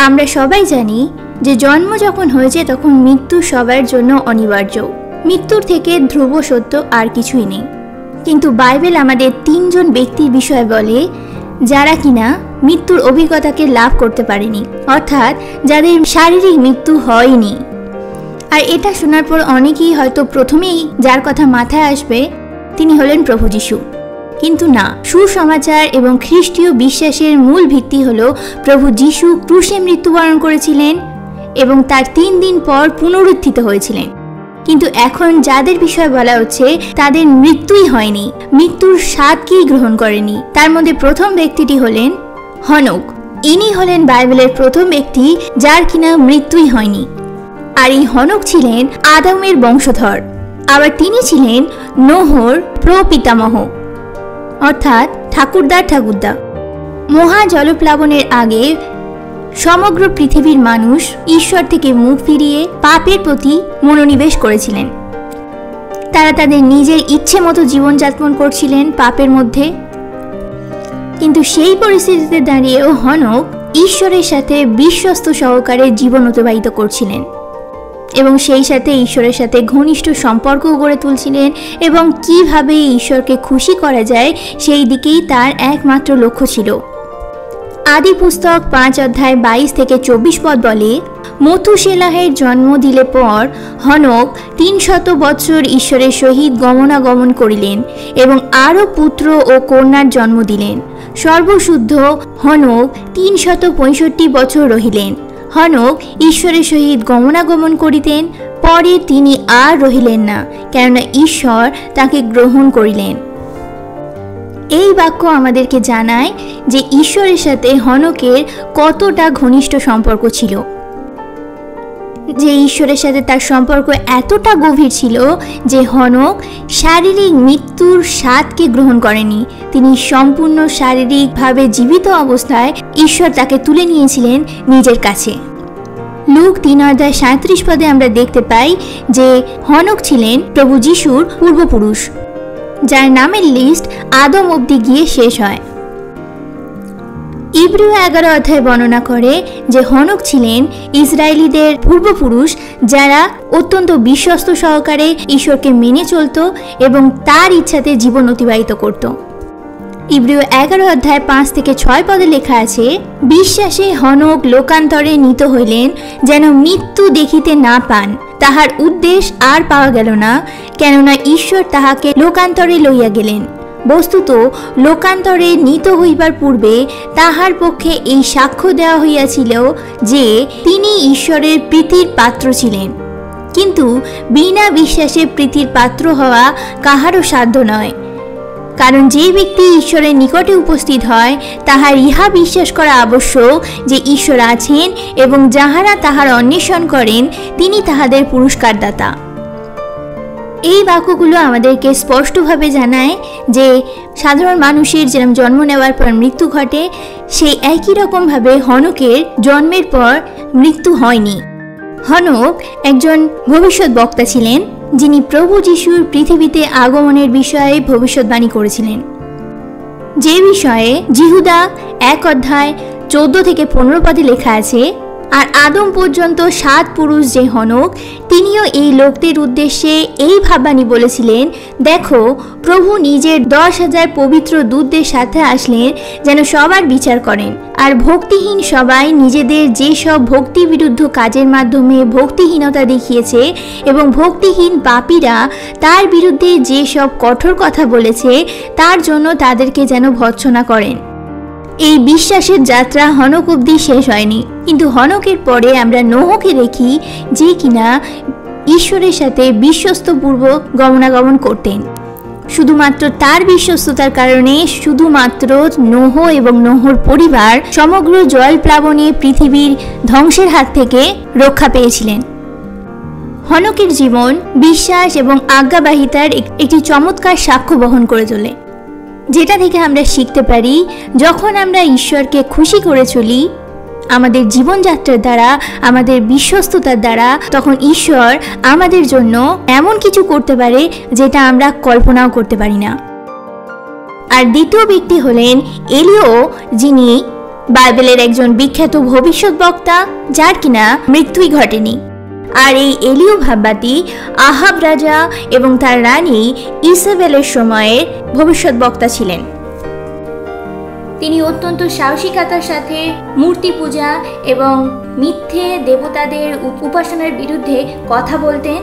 আমরা সবাই জানি যে জন্ম যখন হয়েছে তখন মৃত্যু সবার জন্য অনিবার্য। মৃত্যুর থেকে ধ্রুব সত্য আর কিছুই নেই। কিন্তু বাইবেল আমাদের 3 জন ব্যক্তির বিষয় বলে যারা কিনা মৃত্যুর অভিজ্ঞতাকে লাভ করতে পারেনি, অর্থাৎ যাদের শারীরিক মৃত্যু হয়নি। আর এটা শোনার পর অনেকেই হয়তো প্রথমেই যার কথা মাথায় আসবে তিনি হলেন প্রভু যীশু। কিন্তু না, সুসমাচার এবং খ্রিস্টীয় বিশ্বাসের মূল ভিত্তি হলো প্রভু যীশু ক্রুশে মৃত্যুবরণ করেছিলেন এবং তার 3 দিন পর পুনরুত্থিত হয়েছিলেন। কিন্তু এখন যাদের বিষয় বলা হচ্ছে তাদের মৃত্যুই হয়নি, মৃত্যুর স্বাদকেই গ্রহণ করেনি। তার মধ্যে প্রথম ব্যক্তিটি হলেন হনক। ইনি হলেন বাইবেলের প্রথম ব্যক্তি যার কিনা মৃত্যুই হয়নি। আর এই হনক ছিলেন আদমের বংশধর। আবার তিনি ছিলেন নোহর প্রপিতামহ, অর্থাৎ ঠাকুরদা। মহা জলপ্লাবনের আগে সমগ্র পৃথিবীর মানুষ ঈশ্বর থেকে মুখ ফিরিয়ে পাপের প্রতি মনোনিবেশ করেছিলেন। তারা তাদের নিজের ইচ্ছে মতো জীবনযাপন করছিলেন পাপের মধ্যে। কিন্তু সেই পরিস্থিতিতে দাঁড়িয়েও হনক ঈশ্বরের সাথে বিশ্বস্ত সহকারে জীবন অতিবাহিত করছিলেন এবং সেই সাথে ঈশ্বরের সাথে ঘনিষ্ঠ সম্পর্ক গড়ে তুলছিলেন এবং কিভাবে ঈশ্বরকে খুশি করা যায় সেই দিকেই তার একমাত্র লক্ষ্য ছিল। আদি পুস্তক 5 অধ্যায় 22 থেকে 24 পদ বলে, মথুশেলাহের জন্ম দিলে পর হনক 300 বৎসর ঈশ্বরের সহিত গমনাগমন করিলেন এবং আরও পুত্র ও কন্যার জন্ম দিলেন। সর্বশুদ্ধ হনক 365 বছর রহিলেন। হনক ঈশ্বরের সহিত গমনাগমন করিতেন, পরে তিনি আর রহিলেন না, কেননা ঈশ্বর তাকে গ্রহণ করিলেন। এই বাক্য আমাদেরকে জানায় যে ঈশ্বরের সাথে হনকের কতটা ঘনিষ্ঠ সম্পর্ক ছিল, যে ঈশ্বরের সাথে তার সম্পর্ক এতটা গভীর ছিল যে হনক শারীরিক মৃত্যুর স্বাদকে গ্রহণ করেনি। তিনি সম্পূর্ণ শারীরিকভাবে জীবিত অবস্থায় ঈশ্বর তাকে তুলে নিয়েছিলেন নিজের কাছে। লুক 3 অধ্যায় 37 পদে আমরা দেখতে পাই যে হনক ছিলেন প্রভু যীশুর পূর্বপুরুষ, যার নামের লিস্ট আদম অবধি গিয়ে শেষ হয়। ইব্রিয় 11 অধ্যায় বর্ণনা করে যে হনক ছিলেন ইসরায়েলিদের পূর্বপুরুষ যারা অত্যন্ত বিশ্বস্ত সহকারে ঈশ্বরকে মেনে চলত এবং তার ইচ্ছাতে জীবন অতিবাহিত করত। ইব্রিয় 11 অধ্যায় 5 থেকে 6 পদে লেখা আছে, বিশ্বাসে হনক লোকান্তরে নীত হইলেন যেন মৃত্যু দেখিতে না পান। তাহার উদ্দেশ্য আর পাওয়া গেল না, কেননা ঈশ্বর তাহাকে লোকান্তরে লইয়া গেলেন। বস্তুত লোকান্তরে নীত হইবার পূর্বে তাহার পক্ষে এই সাক্ষ্য দেওয়া হইয়াছিল যে তিনি ঈশ্বরের প্রীতির পাত্র ছিলেন। কিন্তু বিনা বিশ্বাসে প্রীতির পাত্র হওয়া কাহারও সাধ্য নয়, কারণ যে ব্যক্তি ঈশ্বরের নিকটে উপস্থিত হয় তাহার ইহা বিশ্বাস করা আবশ্যক যে ঈশ্বর আছেন এবং যাহারা তাহার অন্বেষণ করেন তিনি তাহাদের পুরস্কারদাতা। এই বাক্যগুলো আমাদেরকে স্পষ্টভাবে জানায় যে সাধারণ মানুষের যেরকম জন্ম নেওয়ার পর মৃত্যু ঘটে, সেই একই রকমভাবে হনকের জন্মের পর মৃত্যু হয়নি। হনক একজন ভবিষ্যৎ বক্তা ছিলেন যিনি প্রভু যীশুর পৃথিবীতে আগমনের বিষয়ে ভবিষ্যৎবাণী করেছিলেন, যে বিষয়ে জিহুদা 1 অধ্যায় 14 থেকে 15 পদে লেখা আছে, আর আদম পর্যন্ত 7 পুরুষ যে হনক, তিনিও এই লোকদের উদ্দেশ্যে এই ভাববাণী বলেছিলেন, দেখো প্রভু নিজের 10,000 পবিত্র দূতদের সাথে আসলেন যেন সবার বিচার করেন। আর ভক্তিহীন সবাই নিজেদের যেসব ভক্তি বিরুদ্ধ কাজের মাধ্যমে ভক্তিহীনতা দেখিয়েছে এবং ভক্তিহীন পাপীরা তার বিরুদ্ধে যেসব কঠোর কথা বলেছে তার জন্য তাদেরকে যেন ভর্ৎসনা করেন। এই বিশ্বাসের যাত্রা হনক অবধি শেষ হয়নি, কিন্তু হনকের পরে আমরা নোহকে দেখি যে কিনা ঈশ্বরের সাথে বিশ্বস্তপূর্বক গমনাগমন করতেন। শুধুমাত্র তার বিশ্বস্ততার কারণে শুধুমাত্র নোহ এবং নোহর পরিবার সমগ্র জলপ্লাবনে পৃথিবীর ধ্বংসের হাত থেকে রক্ষা পেয়েছিলেন। হনকের জীবন বিশ্বাস এবং আজ্ঞাবাহিতার একটি চমৎকার সাক্ষ্য বহন করে তোলে, যেটা থেকে আমরা শিখতে পারি যখন আমরা ঈশ্বরকে খুশি করে চলি আমাদের জীবনযাত্রার দ্বারা, আমাদের বিশ্বস্ততার দ্বারা, তখন ঈশ্বর আমাদের জন্য এমন কিছু করতে পারে যেটা আমরা কল্পনাও করতে পারি না। আর দ্বিতীয় ব্যক্তি হলেন এলিও, যিনি বাইবেলের একজন বিখ্যাত ভবিষ্যৎবক্তা, যার কিনা মৃত্যুই ঘটেনি। আর এই এলিও ভাববাদী আহাব রাজা এবং তার রানী ইসাবেলের সময়ের ভবিষ্যৎবক্তা ছিলেন। তিনি অত্যন্ত সাহসিকতার সাথে মূর্তি পূজা এবং মিথ্যে দেবতাদের উপাসনার বিরুদ্ধে কথা বলতেন।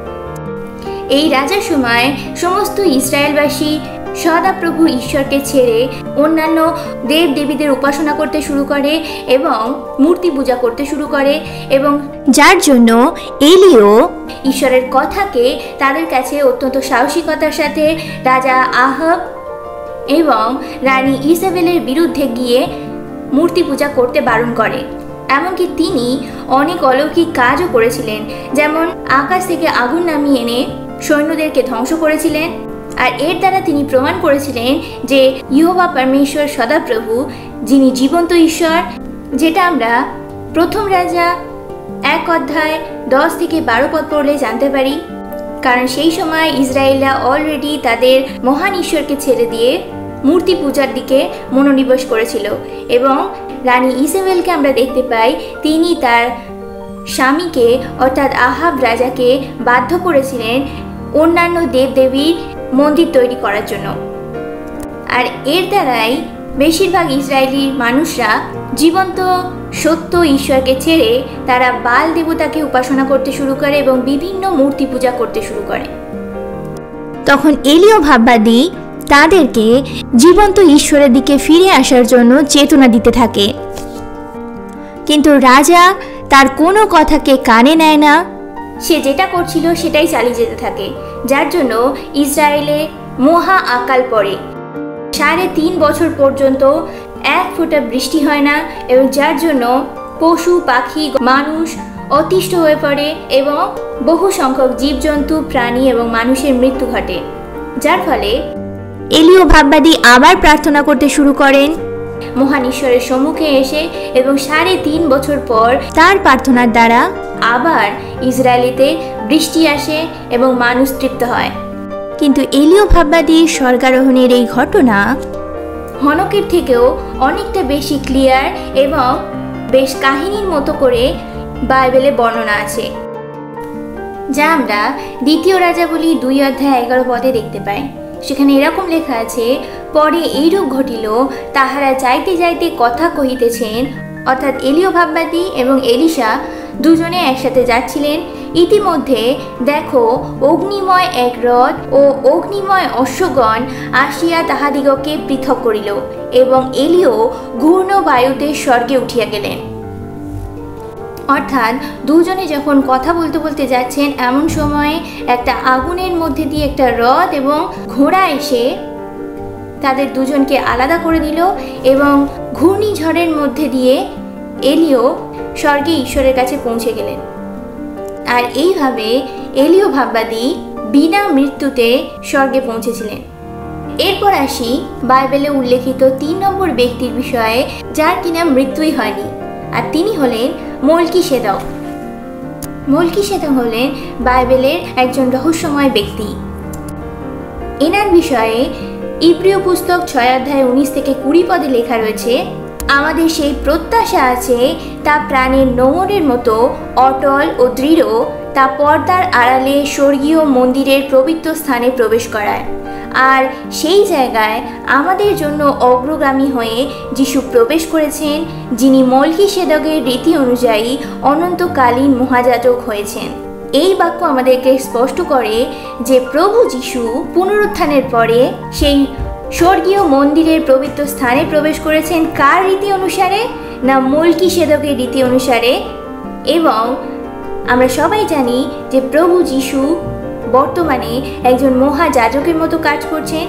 এই রাজার সময় সমস্ত ইসরায়েলবাসী সদাপ্রভু ঈশ্বরকে ছেড়ে অন্যান্য দেব দেবীদের উপাসনা করতে শুরু করে এবং মূর্তি পূজা করতে শুরু করে, এবং যার জন্য এলিও ঈশ্বরের কথাকে তাদের কাছে অত্যন্ত সাহসিকতার সাথে রাজা আহাব এবং রানী ইসাবেলের বিরুদ্ধে গিয়ে মূর্তি পূজা করতে বারণ করে। এমনকি তিনি অনেক অলৌকিক কাজও করেছিলেন, যেমন আকাশ থেকে আগুন নামিয়ে এনে সৈন্যদেরকে ধ্বংস করেছিলেন। আর এর দ্বারা তিনি প্রমাণ করেছিলেন যে ইহোবা পরমেশ্বর সদাপ্রভু, যিনি জীবন্ত ঈশ্বর, যেটা আমরা প্রথম রাজা 1 অধ্যায় 10 থেকে 12 পদ পড়লে জানতে পারি। কারণ সেই সময় ইসরায়েলরা অলরেডি তাদের মহান ঈশ্বরকে ছেড়ে দিয়ে মূর্তি পূজার দিকে মনোনিবেশ করেছিল, এবং রানী ইসাবেলকে আমরা দেখতে পাই তিনি তার স্বামীকে অর্থাৎ আহাব রাজাকে বাধ্য করেছিলেন অন্যান্য দেবদেবীর মন্দির তৈরি করার জন্য। আর এর দ্বারাই বেশিরভাগ ইসরায়েলি মানুষরা জীবন্ত সত্য ঈশ্বরকে ছেড়ে তারা বাল দেবতাকে উপাসনা করতে শুরু করে এবং বিভিন্ন মূর্তি পূজা করতে শুরু করে। তখন এলিও ভাববাদী তাদেরকে জীবন্ত ঈশ্বরের দিকে ফিরে আসার জন্য চেতনা দিতে থাকে, কিন্তু রাজা তার কোনো কথাকে কানে নেয় না। সে যেটা করছিল সেটাই চালিয়ে যেতে থাকে, যার জন্য ইসরায়েলে মহা আকাল পড়ে। 3.5 বছর পর্যন্ত 1 ফোঁটা বৃষ্টি হয় না, এবং যার জন্য পশু পাখি মানুষ অতিষ্ঠ হয়ে পড়ে এবং বহু সংখ্যক জীবজন্তু প্রাণী এবং মানুষের মৃত্যু ঘটে। যার ফলে এলিও ভাববাদী আবার প্রার্থনা করতে শুরু করেন মহান ঈশ্বরের সম্মুখে এসে, এবং 3.5 বছর পর তার প্রার্থনার দ্বারা আবার ইসরায়েলিতে বৃষ্টি আসে এবং মানুষ তৃপ্ত হয়। কিন্তু এলিও ভাববাদীর স্বর্গারোহণের এই ঘটনা হনকের থেকেও অনেকটা বেশি ক্লিয়ার এবং বেশ কাহিনীর মতো করে বাইবেলে বর্ণনা আছে, যা আমরা 2 রাজাবলী 2 অধ্যায় 11 পদে দেখতে পাই। সেখানে এরকম লেখা আছে, পরে এইরূপ ঘটিল, তাহারা যাইতে যাইতে কথা কহিতেছেন, অর্থাৎ এলিও ভাববাদী এবং এলিশা দুজনে একসাথে যাচ্ছিলেন। ইতিমধ্যে দেখো অগ্নিময় এক রথ ও অগ্নিময় অশ্বগণ আসিয়া তাহাদিগকে পৃথক করিল, এবং এলিও ঘূর্ণ বায়ুতে স্বর্গে উঠিয়া গেলেন। অর্থাৎ দুজনে যখন কথা বলতে বলতে যাচ্ছেন, এমন সময়ে একটা আগুনের মধ্যে দিয়ে একটা রথ এবং ঘোড়া এসে তাদের দুজনকে আলাদা করে দিল, এবং ঘূর্ণিঝড়ের মধ্যে দিয়ে এলিও স্বর্গে ঈশ্বরের কাছে পৌঁছে গেলেন। আর এইভাবে এলিও ভাববাদী বিনা মৃত্যুতে স্বর্গে পৌঁছেছিলেন। এরপর আসি বাইবেলে উল্লেখিত 3 নম্বর ব্যক্তির বিষয়ে, যার কিনা মৃত্যুই হয়নি, আর তিনি হলেন মলকিসেদক। মলকিসেদক হলেন বাইবেলের একজন রহস্যময় ব্যক্তি। এনার বিষয়ে ইব্রিয় পুস্তক 6 অধ্যায় 19 থেকে 20 পদে লেখা রয়েছে, আমাদের সেই প্রত্যাশা আছে তা প্রাণের নোঙরের মতো অটল ও দৃঢ়, তা পর্দার আড়ালে স্বর্গীয় মন্দিরের পবিত্র স্থানে প্রবেশ করায়। আর সেই জায়গায় আমাদের জন্য অগ্রগামী হয়ে যিশু প্রবেশ করেছেন, যিনি মলকিসেদকের রীতি অনুযায়ী অনন্তকালীন মহাযাজক হয়েছেন। এই বাক্য আমাদেরকে স্পষ্ট করে যে প্রভু যিশু পুনরুত্থানের পরে সেই স্বর্গীয় মন্দিরের পবিত্র স্থানে প্রবেশ করেছেন কার রীতি অনুসারে? না, মলকিসেদকের রীতি অনুসারে। এবং আমরা সবাই জানি যে প্রভু যিশু বর্তমানে একজন মহাযাজকের মতো কাজ করছেন,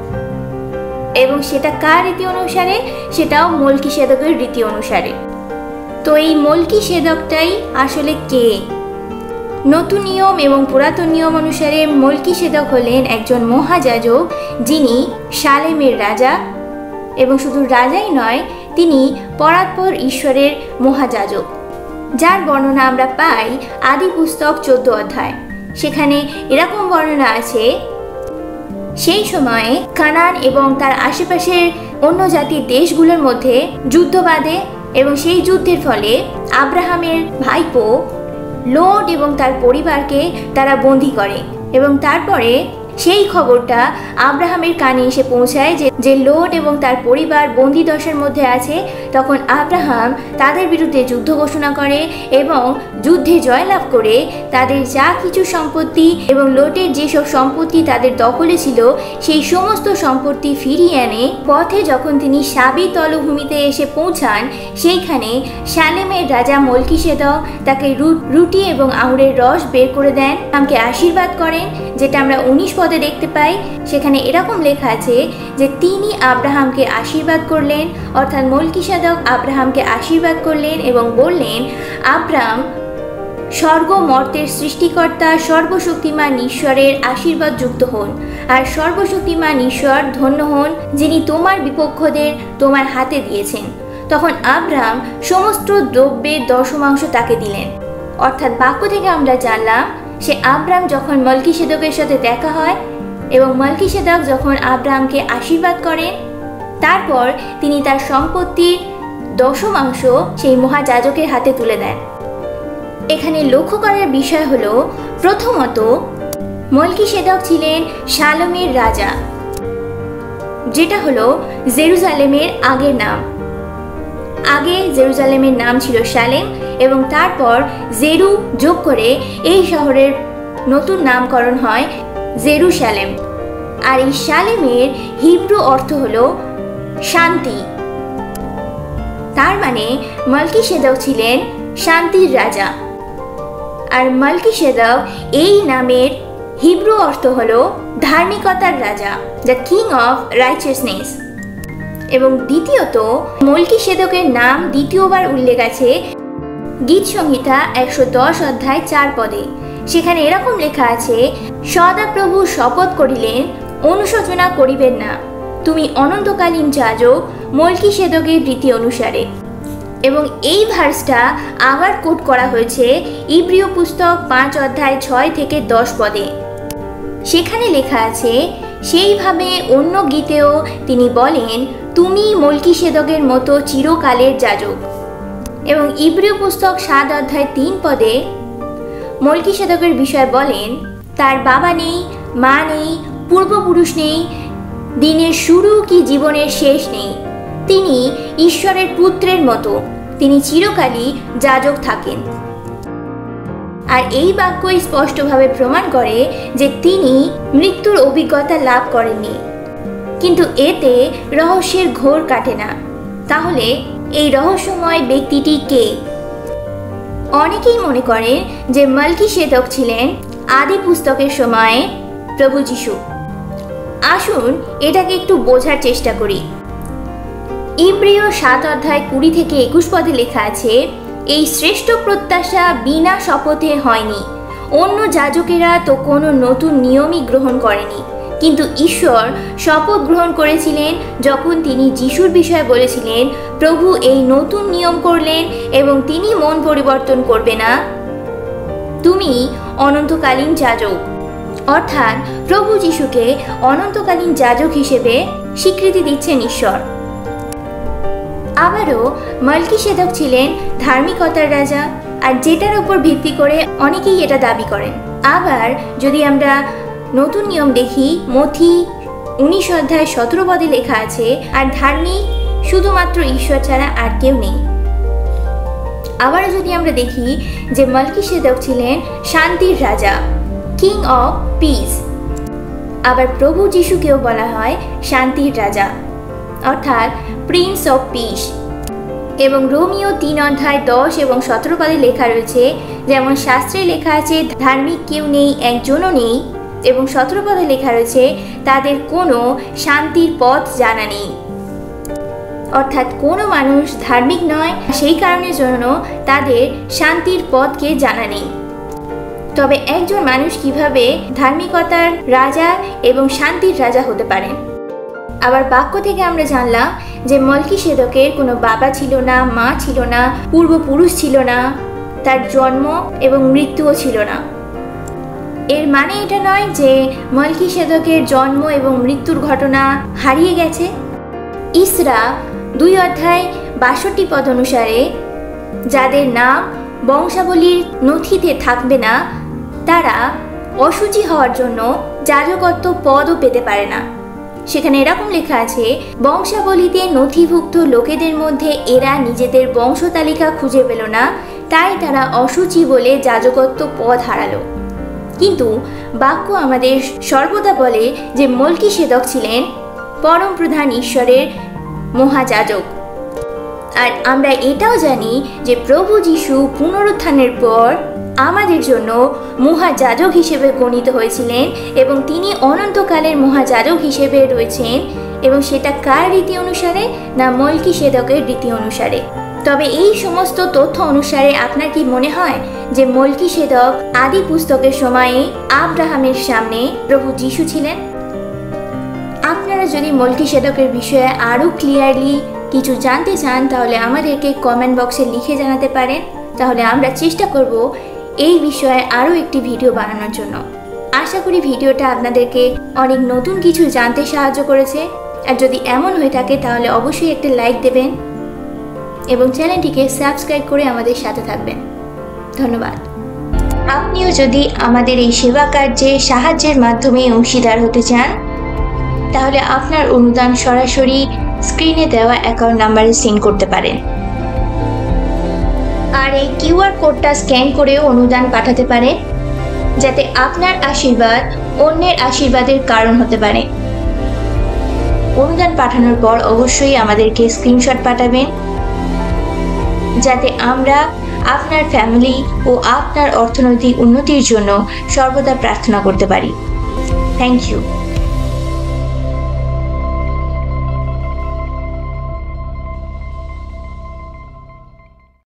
এবং সেটা কার রীতি অনুসারে? সেটাও মলকিসেদকের রীতি অনুসারে। তো এই মলকিসেদকটাই আসলে কে? নতুন নিয়ম এবং পুরাতন নিয়ম অনুসারে মলকিসেদক হলেন একজন মহাযাজক, যিনি শালেমের রাজা, এবং শুধু রাজাই নয়, তিনি পরাৎপর ঈশ্বরের মহাযাজক, যার বর্ণনা আমরা পাই আদি পুস্তক 14 অধ্যায়। সেখানে এরকম বর্ণনা আছে, সেই সময়ে কানান এবং তার আশেপাশের অন্য জাতির দেশগুলোর মধ্যে যুদ্ধ বাঁধে এবং সেই যুদ্ধের ফলে আব্রাহামের ভাইপো লোট এবং তার পরিবারকে তারা বন্দী করে এবং তারপরে সেই খবরটা আব্রাহামের কানে এসে পৌঁছায় যে লোট এবং তার পরিবার বন্দী দশার মধ্যে আছে। তখন আব্রাহাম তাদের বিরুদ্ধে যুদ্ধ ঘোষণা করে এবং যুদ্ধে জয়লাভ করে তাদের যা কিছু সম্পত্তি এবং লোটের যেসব সম্পত্তি তাদের দখলে ছিল সেই সমস্ত সম্পত্তি ফিরিয়ে আনে। পথে যখন তিনি সাবি তলভূমিতে এসে পৌঁছান, সেইখানে শালেমের রাজা মলকিসেদক তাকে রুটি এবং আঙুরের রস বের করে দেন, আমাকে আশীর্বাদ করেন, যেটা আমরা 19 পদে দেখতে পাই। সেখানে এরকম লেখা আছে যে তিনি আব্রাহামকে আশীর্বাদ করলেন, অর্থাৎ মলকিসেদক আব্রাহামকে আশীর্বাদ করলেন এবং বললেন, আব্রাহাম স্বর্গ মর্তের সৃষ্টিকর্তা সর্বশক্তিমান ঈশ্বরের আশীর্বাদ যুক্ত হন, আর সর্বশক্তিমান ঈশ্বর ধন্য হন যিনি তোমার বিপক্ষদের তোমার হাতে দিয়েছেন। তখন আব্রাহাম সমস্ত দ্রব্যের দশমাংশ তাকে দিলেন। অর্থাৎ বাক্য থেকে আমরা জানলাম সে আব্রাহাম যখন মলকিসেদকের সাথে দেখা হয় এবং মলকিসেদক যখন আব্রাহামকে আশীর্বাদ করেন, তারপর তিনি তার সম্পত্তির দশমাংশ সেই মহাযাজকের হাতে তুলে দেন। এখানে লক্ষ্য করার বিষয় হলো, প্রথমত মলকিসেদক ছিলেন শালেমের রাজা, যেটা হলো জেরুজালেমের আগের নাম। আগে জেরুজালেমের নাম ছিল শালেম এবং তারপর জেরু যোগ করে এই শহরের নতুন নামকরণ হয় জেরুসালেম। আর এই শালেমের হিব্রু অর্থ হলো শান্তি। তার মানে মলকিসেদক ছিলেন শান্তির রাজা। আর মলকিসেদক এই নামের হিব্রু অর্থ হলো ধার্মিকতার রাজা, দ্য কিং অফ রাইচিয়াসনেস। এবং দ্বিতীয়ত মলকিসেদকের নাম দ্বিতীয়বার উল্লেখ আছে গীত সংহিতা 110 অধ্যায় 4 পদে। সেখানে এরকম লেখা আছে, সদাপ্রভু শপথ করিলেন, অনুশোচনা করিবেন না, তুমি অনন্তকালীন যাজক মলকিসেদকের রীতি অনুসারে। এবং এই ভার্সটা আবার কোট করা হয়েছে ইব্রিয় পুস্তক 5 অধ্যায় 6 থেকে 10 পদে। সেখানে লেখা আছে, সেইভাবে অন্য গীতেও তিনি বলেন, তুমি মলকিসেদকের মতো চিরকালের যাজক। এবং ইব্রিয় পুস্তক 7 অধ্যায় 3 পদে মলকিসেদকের বিষয় বলেন, তার বাবা নেই, মা নেই, পূর্বপুরুষ নেই, দিনের শুরু কি জীবনের শেষ নেই, তিনি ঈশ্বরের পুত্রের মতো, তিনি চিরকালই যাজক থাকেন। আর এই বাক্যই স্পষ্টভাবে প্রমাণ করে যে তিনি মৃত্যুর অভিজ্ঞতা লাভ করেননি, কিন্তু এতে রহস্যের ঘোর কাটে না। তাহলে এই রহস্যময় ব্যক্তিটি কে? অনেকেই মনে করেন যে মলকিসেদক ছিলেন আদি পুস্তকের সময়ে প্রভু যিশু। আসুন এটাকে একটু বোঝার চেষ্টা করি। ইব্রিয় 7 অধ্যায় 20 থেকে 21 পদে লেখা আছে, এই শ্রেষ্ঠ প্রত্যাশা বিনা শপথে হয়নি, অন্য যাজকেরা তো কোনো নতুন নিয়মই গ্রহণ করেনি, কিন্তু ঈশ্বর শপথ গ্রহণ করেছিলেন যখন তিনি যিশুর বিষয়ে বলেছিলেন, প্রভু এই নতুন নিয়ম করলেন এবং তিনি মন পরিবর্তন করবে না, তুমি অনন্তকালীন যাজক। অর্থাৎ প্রভু যিশুকে অনন্তকালীন যাজক হিসেবে স্বীকৃতি দিচ্ছেন ঈশ্বর। আবারও মলকিসেদক ছিলেন ধার্মিকতার রাজা, আর যেটার উপর ভিত্তি করে অনেকেই এটা দাবি করেন। আবার যদি আমরা নতুন নিয়ম দেখি, মথি 19 অধ্যায় 17 পদে লেখা আছে, আর ধার্মিক শুধুমাত্র ঈশ্বর ছাড়া আর কেউ নেই। আবারও যদি আমরা দেখি যে মলকিসেদক ছিলেন শান্তির রাজা, কিং অফ পিস। আবার প্রভু যিশুকেও বলা হয় শান্তির রাজা, অর্থাৎ প্রিন্স অফ পিস। এবং রোমিও 3 অধ্যায় 10 এবং 17 পদে লেখা রয়েছে, যেমন শাস্ত্রে লেখা আছে, ধার্মিক কেউ নেই, একজনও নেই। এবং 17 পদে লেখা রয়েছে, তাদের কোনো শান্তির পথ জানা নেই। অর্থাৎ কোনো মানুষ ধার্মিক নয়, সেই কারণের জন্য তাদের শান্তির পথকে জানা নেই। তবে একজন মানুষ কিভাবে ধার্মিকতার রাজা এবং শান্তির রাজা হতে পারেন? আবার বাক্য থেকে আমরা জানলাম যে মলকিসেদকের কোনো বাবা ছিল না, মা ছিল না, পূর্বপুরুষ ছিল না, তার জন্ম এবং মৃত্যুও ছিল না। এর মানে এটা নয় যে মলকিসেদকের জন্ম এবং মৃত্যুর ঘটনা হারিয়ে গেছে। ইসরা 2 অধ্যায় 62 পদ অনুসারে যাদের নাম বংশাবলীর নথিতে থাকবে না তারা অশুচি হওয়ার জন্য যাজকত্ব পদও পেতে পারে না। সেখানে এরকম লেখা আছে, বংশাবলীতে নথিভুক্ত লোকেদের মধ্যে এরা নিজেদের বংশ তালিকা খুঁজে পেল না, তাই তারা অশুচি বলে যাজকত্ব পদ হারালো। কিন্তু বাক্য আমাদের সর্বদা বলে যে মল্কিসেদক ছিলেন পরম প্রধান ঈশ্বরের মহাযাজক। আর আমরা এটাও জানি যে প্রভু যীশু পুনরুত্থানের পর আমাদের জন্য মহাযাজক হিসেবে গণিত হয়েছিলেন এবং তিনি অনন্তকালের মহাযাজক হিসেবে রয়েছেন, এবং সেটা কার রীতি অনুসারে? না, মল্কিসেদকের রীতি অনুসারে। তবে এই সমস্ত তথ্য অনুসারে আপনার কি মনে হয় যে মল্কিসেদক আদি পুস্তকের সময়ে আব্রাহামের সামনে প্রভু যীশু ছিলেন? আপনারা যদি মল্কিসেদকের বিষয়ে আরও ক্লিয়ারলি কিছু জানতে চান তাহলে আমাদেরকে কমেন্ট বক্সে লিখে জানাতে পারেন, তাহলে আমরা চেষ্টা করব এই বিষয়ে আরও একটি ভিডিও বানানোর জন্য। আশা করি ভিডিওটা আপনাদেরকে অনেক নতুন কিছু জানতে সাহায্য করেছে, আর যদি এমন হয়ে থাকে তাহলে অবশ্যই একটা লাইক দেবেন এবং চ্যানেলটিকে সাবস্ক্রাইব করে আমাদের সাথে থাকবেন। ধন্যবাদ। আপনিও যদি আমাদের এই সেবা কার্যে সাহায্যের মাধ্যমে অংশীদার হতে চান তাহলে আপনার অনুদান সরাসরি স্ক্রিনে দেওয়া অ্যাকাউন্ট নাম্বারে সেন্ড করতে পারেন, আর এই কিউআর কোডটা স্ক্যান করেও অনুদান পাঠাতে পারেন, যাতে আপনার আশীর্বাদ অন্যের আশীর্বাদের কারণ হতে পারে। অনুদান পাঠানোর পর অবশ্যই আমাদেরকে স্ক্রিনশট পাঠাবেন, যাতে আমরা আপনার ফ্যামিলি ও আপনার অর্থনৈতিক উন্নতির জন্য সর্বদা প্রার্থনা করতে পারি। Thank you.